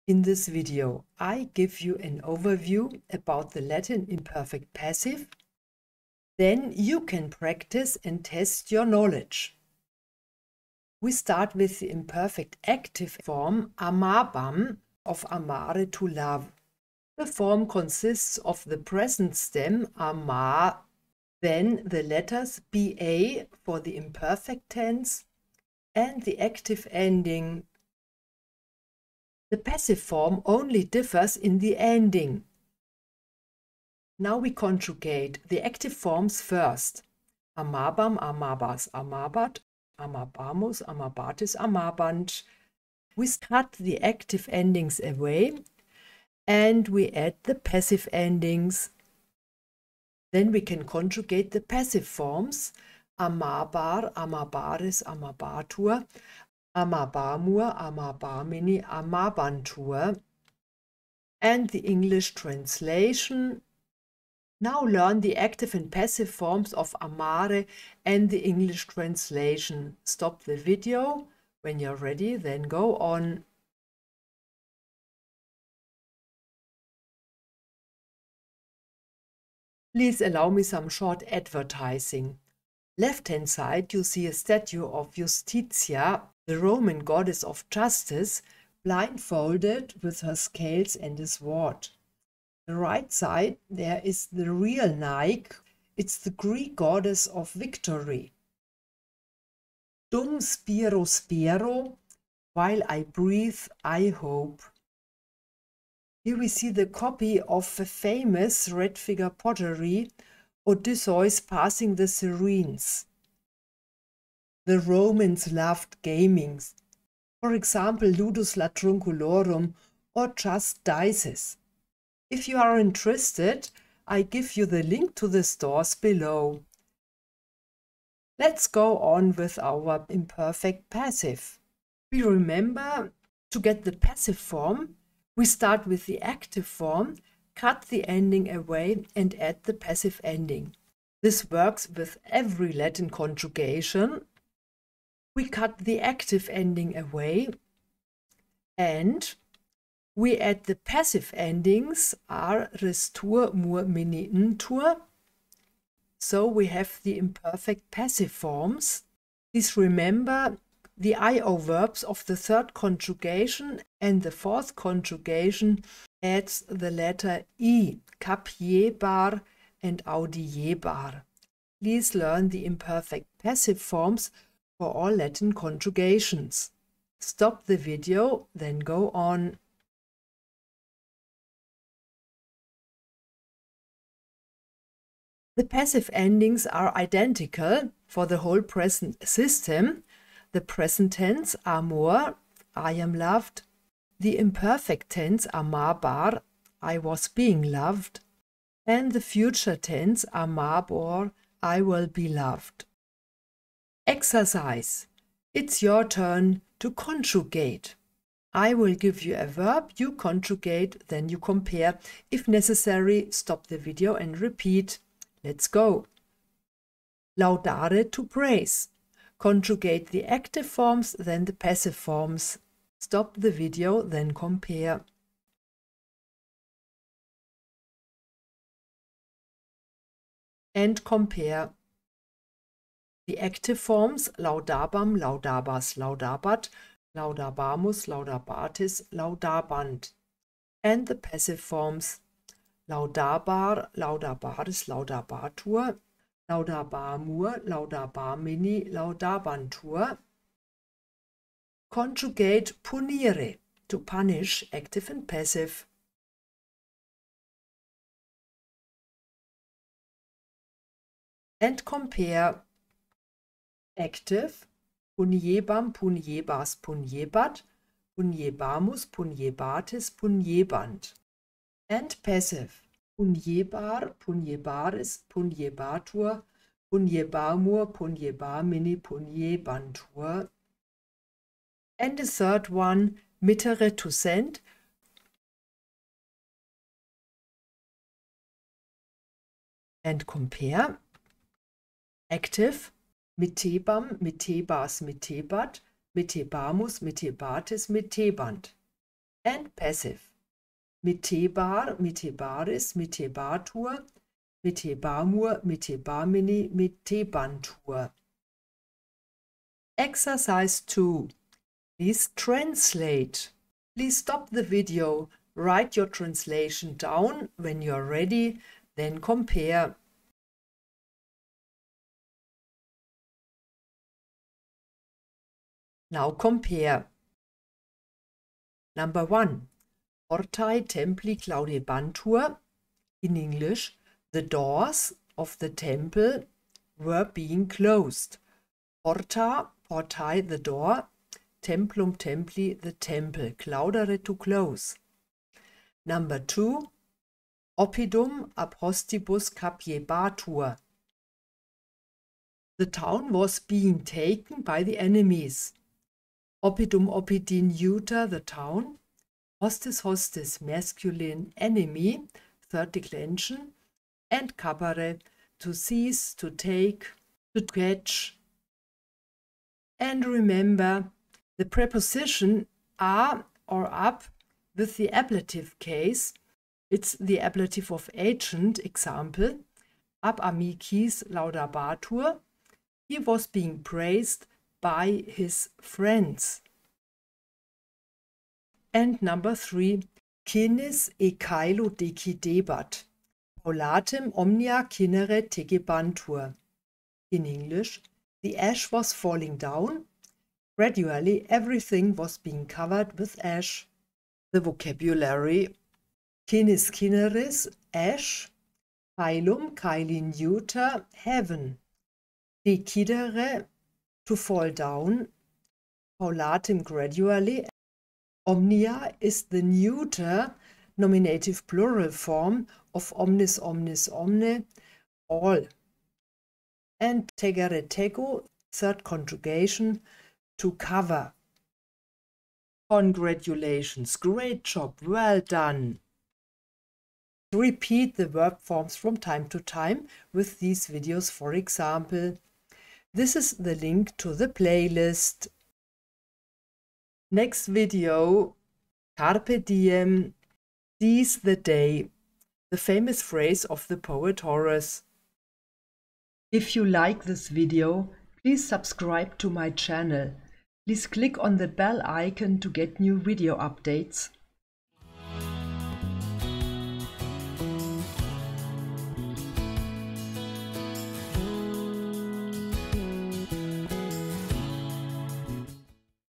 In this video, I give you an overview about the Latin imperfect passive. Then you can practice and test your knowledge. We start with the imperfect active form amabam, of amare, to love. The form consists of the present stem amar, then the letters ba for the imperfect tense, and the active ending. The passive form only differs in the ending. Now we conjugate the active forms first. Amabam, amabas, amabat, amabamus, amabatis, amabant. We cut the active endings away and we add the passive endings. Then we can conjugate the passive forms. Amabar, amabaris, amabatur, amabamur, amabamini, amabantur. And the English translation. Now learn the active and passive forms of amare and the English translation. Stop the video. When you're ready, then go on. Please allow me some short advertising. Left-hand side, you see a statue of Justitia, the Roman goddess of justice, blindfolded with her scales and a sword. The right side, there is the real Nike. It's the Greek goddess of victory. Dum spiro spero, while I breathe, I hope. Here we see the copy of the famous red figure pottery, Odysseus passing the Cyrens. The Romans loved gaming, for example, Ludus Latrunculorum or just dices. If you are interested, I give you the link to the stores below. Let's go on with our imperfect passive. We remember, to get the passive form, we start with the active form, cut the ending away and add the passive ending. This works with every Latin conjugation. We cut the active ending away and we add the passive endings are restur, mur, mini, ntur. So we have the imperfect passive forms. Please remember the IO verbs of the third conjugation and the fourth conjugation adds the letter I, capiebar and audiebar. Please learn the imperfect passive forms for all Latin conjugations. Stop the video, then go on. The passive endings are identical for the whole present system. The present tense amor, I am loved. The imperfect tense amabar, I was being loved. And the future tense amabor, I will be loved. Exercise. It's your turn to conjugate. I will give you a verb, you conjugate, then you compare. If necessary, stop the video and repeat. Let's go. Laudare, to praise. Conjugate the active forms, then the passive forms. Stop the video, then compare. And compare. The active forms laudabam, laudabas, laudabat, laudabamus, laudabatis, laudabant. And the passive forms laudabar, laudabaris, laudabatur, laudabamur, laudabamini, laudabantur. Conjugate punire, to punish, active and passive. And compare. Active, puniebam, puniebas, puniebat, puniebamus, puniebatis, puniebant. And passive, puniebar, puniebaris, puniebatur, puniebamur, puniebamini, puniebantur. And the third one, mittere, to send. And compare. Active, mittebam, mittebas, mittebat, mittebamus, mittebatis, mittebant. and passive. Mitebar, mitebaris, mitebatur, mitebamur, mitebamini, mitebantur. Exercise 2. Please translate. Please stop the video, write your translation down. When you're ready, then compare. Now compare. Number 1. Portae templi claudebantur. In English, the doors of the temple were being closed. Porta, portae, the door. Templum templi, the temple. Claudere, to close. Number 2. Oppidum ab hostibus capiebatur. The town was being taken by the enemies. Oppidum oppidi neuter, the town. Hostis hostis, masculine, enemy, third declension. And capere, to seize, to take, to catch. And remember, the preposition a or ab with the ablative case, it's the ablative of agent. Example, ab amicis laudabatur, he was being praised by his friends. And number 3, cinis e caelo decidebat, paulatem omnia cinere tegebantur. In English, the ash was falling down. Gradually, everything was being covered with ash. The vocabulary: cinis cineris, ash. Caelum, caeli neuter, heaven. Decidere, to fall down. Paulatim, gradually. Omnia is the neuter nominative plural form of omnis, omnis, omne, all. And tegere tego, third conjugation, to cover. Congratulations, great job, well done. Repeat the verb forms from time to time with these videos, for example. This is the link to the playlist. Next video, Carpe diem, seize the day, the famous phrase of the poet Horace. If you like this video, please subscribe to my channel. Please click on the bell icon to get new video updates.